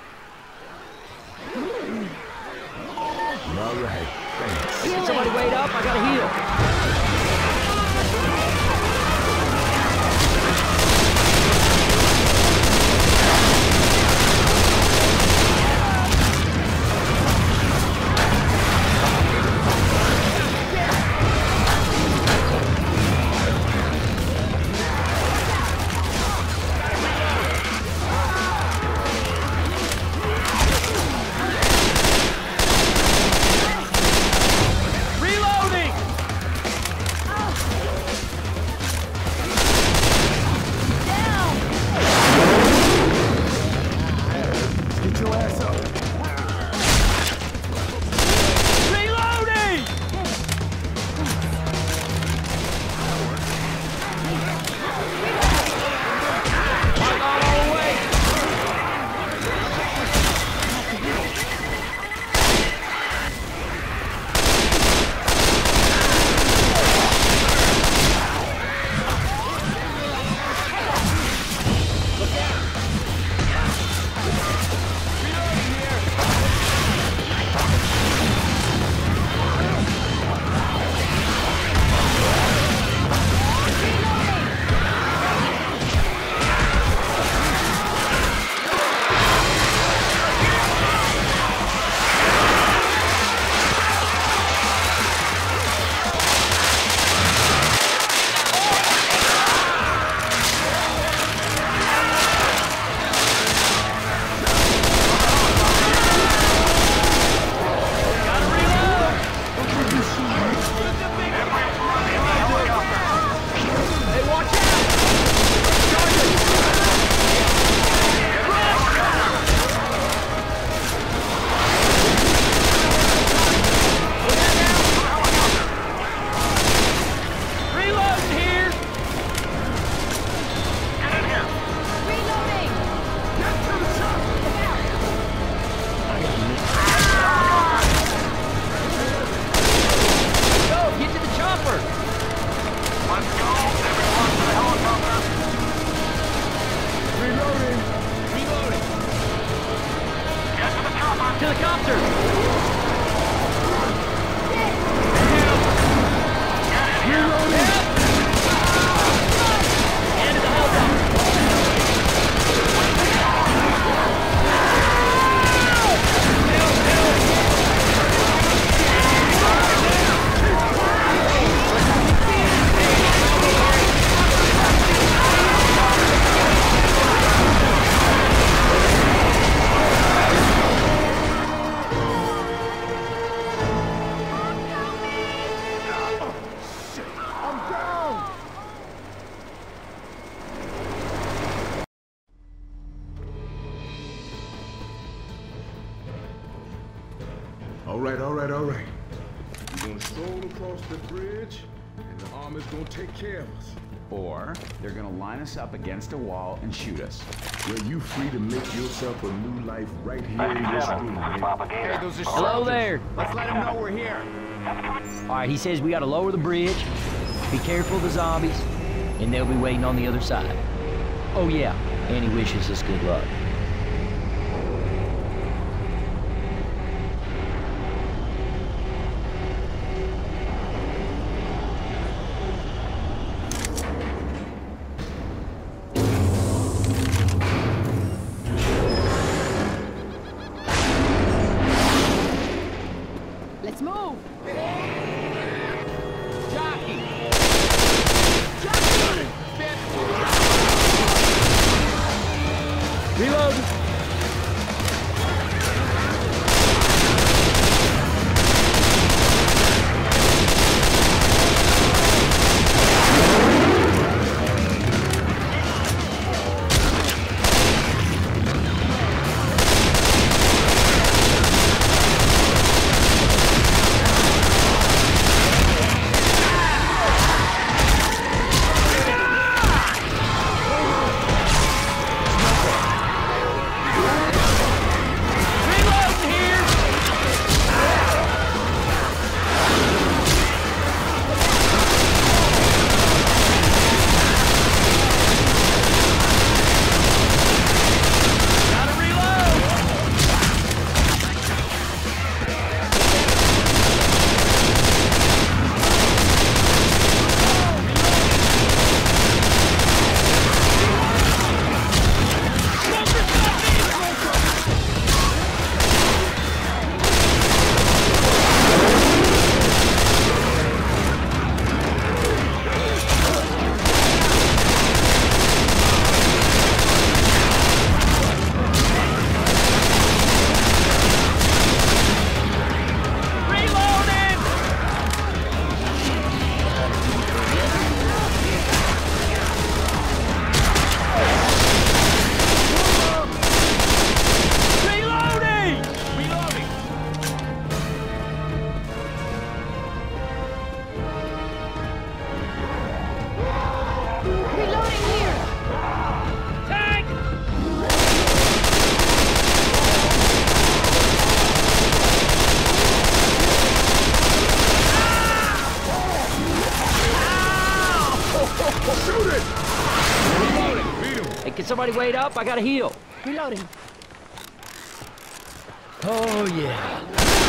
All right, thanks. Hey, can somebody wait up? I gotta heal. stroll across the bridge, and the army's gonna take care of us. Or they're gonna line us up against a wall and shoot us. Well, you free to make yourself a new life right here in this room, man. Hey, those are soldiers. Hello there. Let's let them know we're here. All right, he says we gotta lower the bridge, be careful of the zombies, and they'll be waiting on the other side. Oh yeah, and he wishes us good luck. Let's move. Jockey! Reload! Hey, can somebody wait up? I gotta heal. Reloading. Oh, yeah.